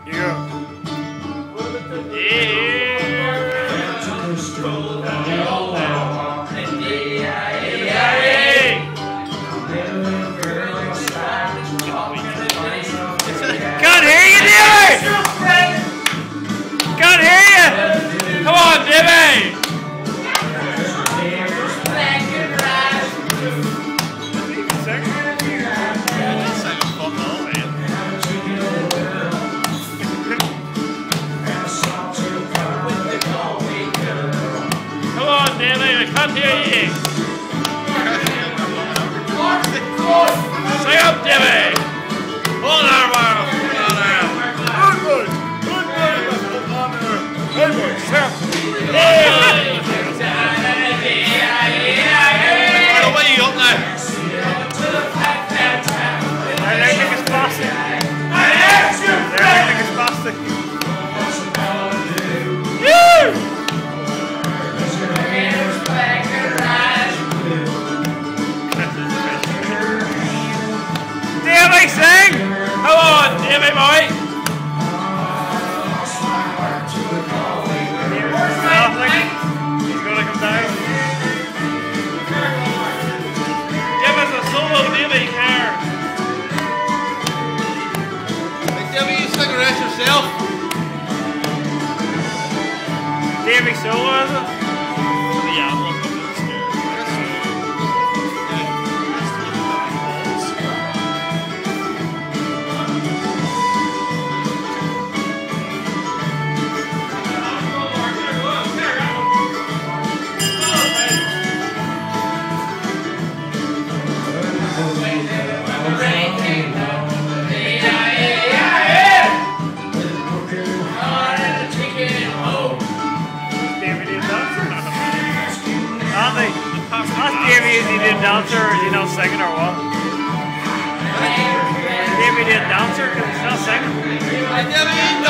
Yeah. Can't hear you, Davy! Can't hear you! Come on, Davy! Come on, Davy, I can't hear you! Sing up, Davy! Hold on, man! Good boy! Good boy! Good boy! Sir! What are you up now? I think it's plastic. I think it's plastic. Woo! Davy, sing! Come on, Davy boy! He's gonna come down. Give us a solo, Davy, Kerr. Hey, Davy, you sing the rest yourself. Davy solo, is it? Yeah, I'm looking at the stairs. Davy, is he did dancer or is he not singing or what? Davy did dancer because he's not singing.